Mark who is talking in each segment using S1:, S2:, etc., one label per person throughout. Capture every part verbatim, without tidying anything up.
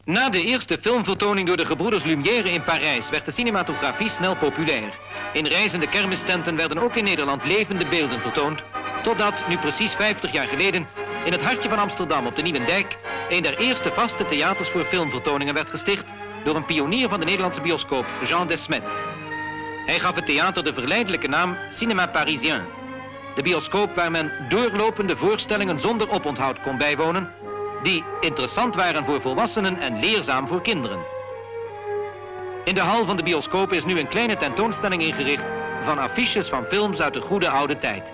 S1: Na de eerste filmvertoning door de gebroeders Lumière in Parijs werd de cinematografie snel populair. In reizende kermistenten werden ook in Nederland levende beelden vertoond, totdat, nu precies vijftig jaar geleden, in het hartje van Amsterdam op de Nieuwendijk een der eerste vaste theaters voor filmvertoningen werd gesticht door een pionier van de Nederlandse bioscoop, Jean Desmet. Hij gaf het theater de verleidelijke naam Cinéma Parisien. De bioscoop waar men doorlopende voorstellingen zonder oponthoud kon bijwonen, die interessant waren voor volwassenen en leerzaam voor kinderen. In de hal van de bioscoop is nu een kleine tentoonstelling ingericht van affiches van films uit de goede oude tijd.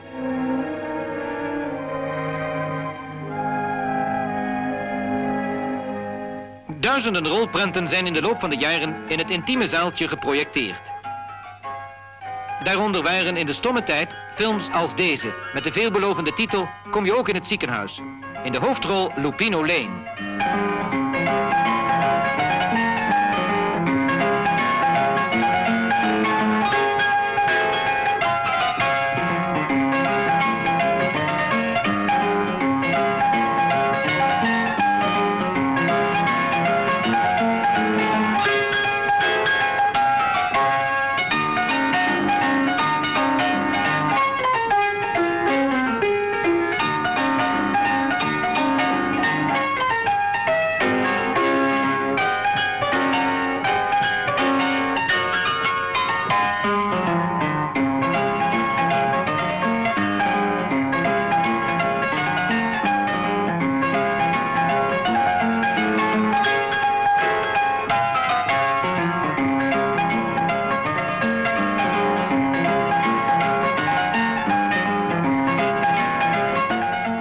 S1: Duizenden rolprenten zijn in de loop van de jaren in het intieme zaaltje geprojecteerd. Daaronder waren in de stomme tijd films als deze, met de veelbelovende titel Kom je ook in het ziekenhuis. In de hoofdrol Lupino Lane.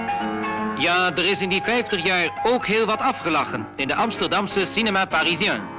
S1: Ja, er is in die vijftig jaar ook heel wat afgelachen in de Amsterdamse Cinéma Parisien.